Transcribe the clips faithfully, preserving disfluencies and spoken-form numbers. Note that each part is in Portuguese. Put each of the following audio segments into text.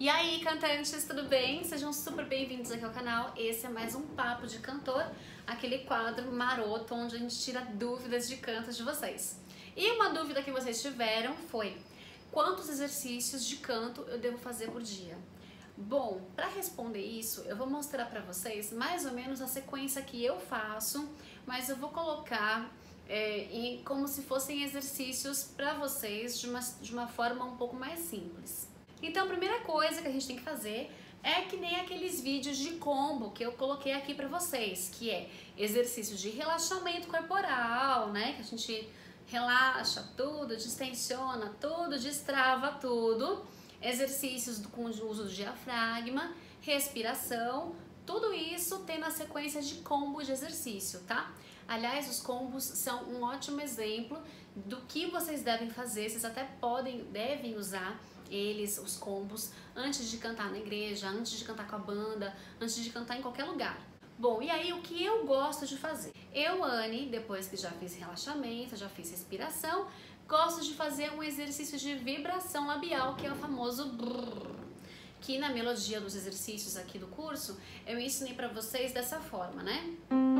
E aí, cantantes, tudo bem? Sejam super bem-vindos aqui ao canal. Esse é mais um Papo de Cantor, aquele quadro maroto onde a gente tira dúvidas de canto de vocês. E uma dúvida que vocês tiveram foi: quantos exercícios de canto eu devo fazer por dia? Bom, para responder isso, eu vou mostrar para vocês mais ou menos a sequência que eu faço, mas eu vou colocar é, em, como se fossem exercícios para vocês de uma, de uma forma um pouco mais simples. Então a primeira coisa que a gente tem que fazer é que nem aqueles vídeos de combo que eu coloquei aqui para vocês, que é exercícios de relaxamento corporal, né? Que a gente relaxa tudo, distensiona tudo, destrava tudo. Exercícios com o uso do diafragma, respiração, tudo isso tem na sequência de combo de exercício, tá? Aliás, os combos são um ótimo exemplo do que vocês devem fazer, vocês até podem, devem usar eles, os combos, antes de cantar na igreja, antes de cantar com a banda, antes de cantar em qualquer lugar. Bom, e aí o que eu gosto de fazer? Eu, Anne, depois que já fiz relaxamento, já fiz respiração, gosto de fazer um exercício de vibração labial, que é o famoso brrr, que na melodia dos exercícios aqui do curso, eu ensinei pra vocês dessa forma, né?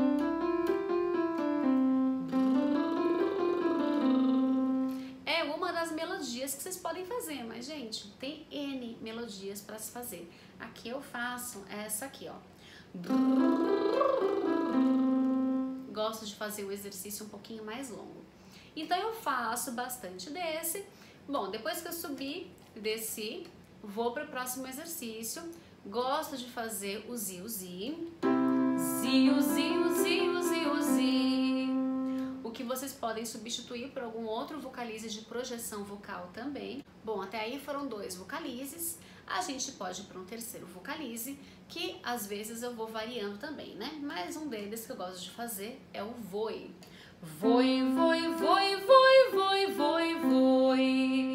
É uma das melodias que vocês podem fazer, mas gente, tem N melodias para se fazer. Aqui eu faço essa aqui, ó. Gosto de fazer o exercício um pouquinho mais longo. Então eu faço bastante desse. Bom, depois que eu subi, desci, vou para o próximo exercício. Gosto de fazer o zi, o zi. Zi, o zi, o zi, o zi, o zi. O que vocês podem substituir por algum outro vocalize de projeção vocal também. Bom, até aí foram dois vocalizes. A gente pode ir para um terceiro vocalize, que às vezes eu vou variando também, né? Mas um deles que eu gosto de fazer é o voi. Voi, voi, voi, voi, voi, voi, voi.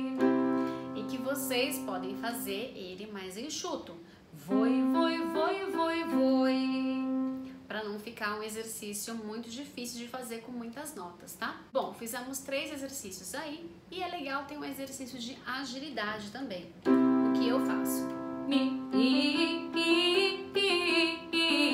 E que vocês podem fazer ele mais enxuto. Voi, voi, voi, voi, voi. Para não ficar um exercício muito difícil de fazer com muitas notas, tá? Bom, fizemos três exercícios aí e é legal ter um exercício de agilidade também. O que eu faço? Mi, i, i, i,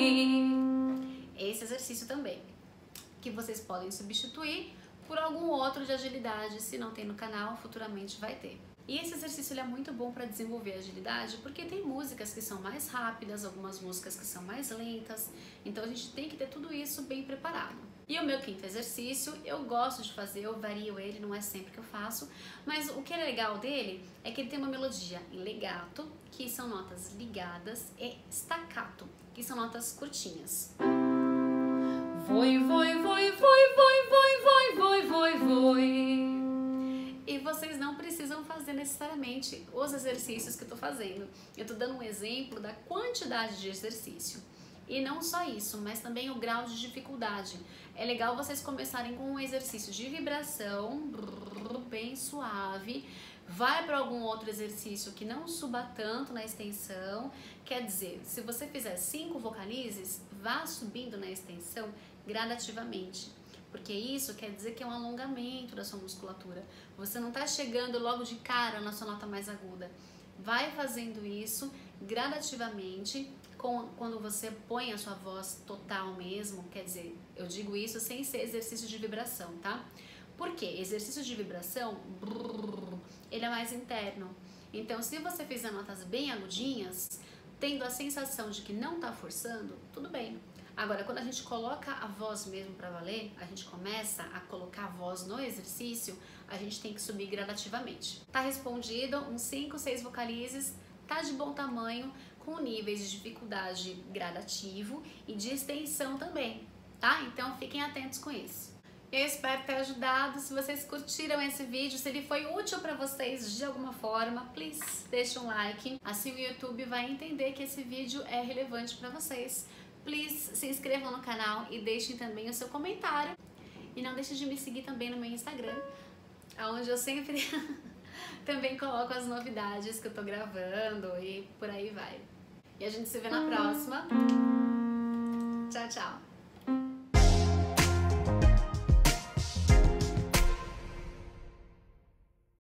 i. Esse exercício também, que vocês podem substituir por algum outro de agilidade, se não tem no canal, futuramente vai ter. E esse exercício ele é muito bom para desenvolver a agilidade, porque tem músicas que são mais rápidas, algumas músicas que são mais lentas, então a gente tem que ter tudo isso bem preparado. E o meu quinto exercício, eu gosto de fazer, eu vario ele, não é sempre que eu faço, mas o que é legal dele é que ele tem uma melodia em legato, que são notas ligadas, e staccato, que são notas curtinhas. Voi, voi, voi, voi, voi, voi, voi, voi, voi, voi. E vocês não precisam fazer necessariamente os exercícios que eu tô fazendo. Eu tô dando um exemplo da quantidade de exercício. E não só isso, mas também o grau de dificuldade. É legal vocês começarem com um exercício de vibração, bem suave. Vai para algum outro exercício que não suba tanto na extensão. Quer dizer, se você fizer cinco vocalizes, vá subindo na extensão gradativamente. Porque isso quer dizer que é um alongamento da sua musculatura. Você não está chegando logo de cara na sua nota mais aguda. Vai fazendo isso gradativamente, com, quando você põe a sua voz total mesmo. Quer dizer, eu digo isso sem ser exercício de vibração, tá? Por quê? Exercício de vibração, brrr, ele é mais interno. Então, se você fizer notas bem agudinhas, tendo a sensação de que não está forçando, tudo bem. Agora, quando a gente coloca a voz mesmo para valer, a gente começa a colocar a voz no exercício, a gente tem que subir gradativamente. Tá respondido, uns cinco, seis vocalizes, tá de bom tamanho, com níveis de dificuldade gradativo e de extensão também, tá? Então fiquem atentos com isso. Eu espero ter ajudado. Se vocês curtiram esse vídeo, se ele foi útil para vocês de alguma forma, please, deixa um like. Assim o YouTube vai entender que esse vídeo é relevante para vocês. Please, se inscrevam no canal e deixem também o seu comentário. E não deixem de me seguir também no meu Instagram, onde eu sempre também coloco as novidades que eu tô gravando e por aí vai. E a gente se vê na próxima. Tchau, tchau!